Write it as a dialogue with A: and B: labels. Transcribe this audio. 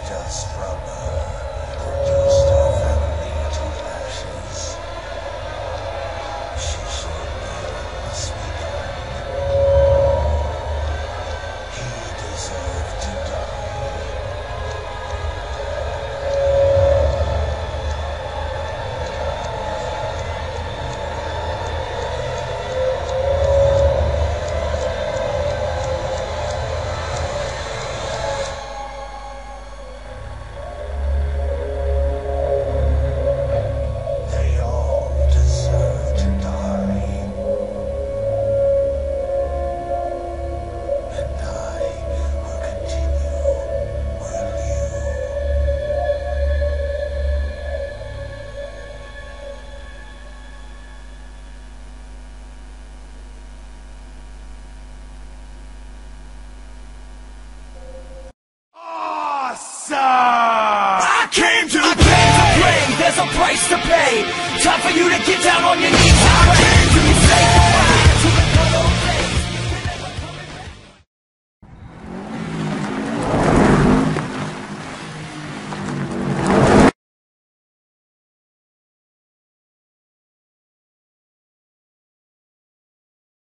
A: Dust from her reduced our family to ashes. She showed me what must be done. He deserved to die. They all deserve to die. And I will continue, will you?
B: I came to play. There's a price to pay. Time for you to get down on your knees.